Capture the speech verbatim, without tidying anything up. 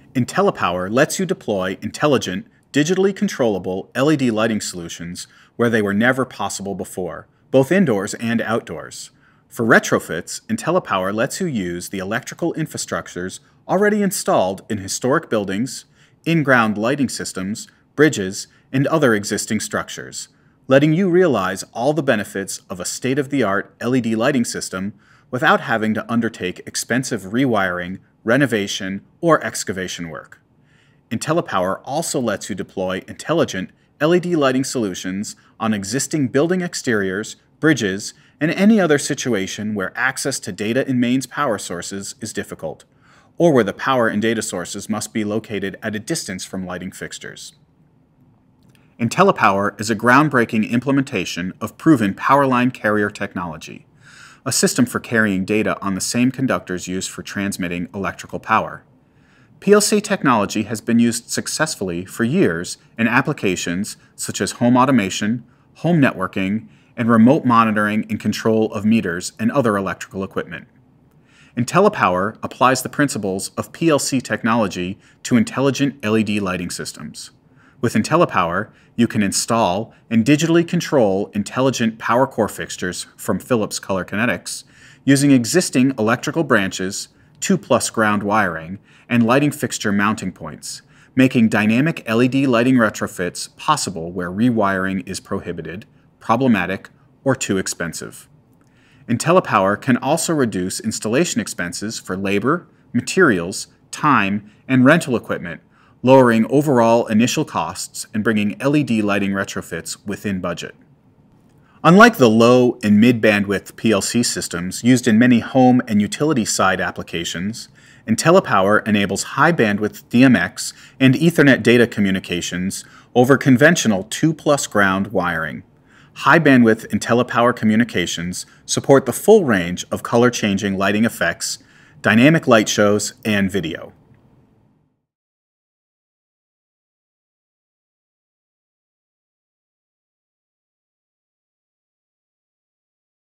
IntelliPower lets you deploy intelligent, digitally controllable L E D lighting solutions where they were never possible before, both indoors and outdoors. For retrofits, IntelliPower lets you use the electrical infrastructures already installed in historic buildings, in-ground lighting systems, bridges, and other existing structures, letting you realize all the benefits of a state-of-the-art L E D lighting system without having to undertake expensive rewiring, renovation, or excavation work. IntelliPower also lets you deploy intelligent L E D lighting solutions on existing building exteriors, bridges, and any other situation where access to data and mains power sources is difficult, or where the power and data sources must be located at a distance from lighting fixtures. IntelliPower is a groundbreaking implementation of proven power line carrier technology, a system for carrying data on the same conductors used for transmitting electrical power. P L C technology has been used successfully for years in applications such as home automation, home networking, and remote monitoring and control of meters and other electrical equipment. IntelliPower applies the principles of P L C technology to intelligent L E D lighting systems. With IntelliPower, you can install and digitally control intelligent power core fixtures from Philips Color Kinetics using existing electrical branches, two plus ground wiring, and lighting fixture mounting points, making dynamic L E D lighting retrofits possible where rewiring is prohibited, problematic, or too expensive. IntelliPower can also reduce installation expenses for labor, materials, time, and rental equipment, lowering overall initial costs and bringing L E D lighting retrofits within budget. Unlike the low and mid-bandwidth P L C systems used in many home and utility-side applications, IntelliPower enables high-bandwidth D M X and Ethernet data communications over conventional two plus ground wiring. High-bandwidth IntelliPower communications support the full range of color-changing lighting effects, dynamic light shows, and video.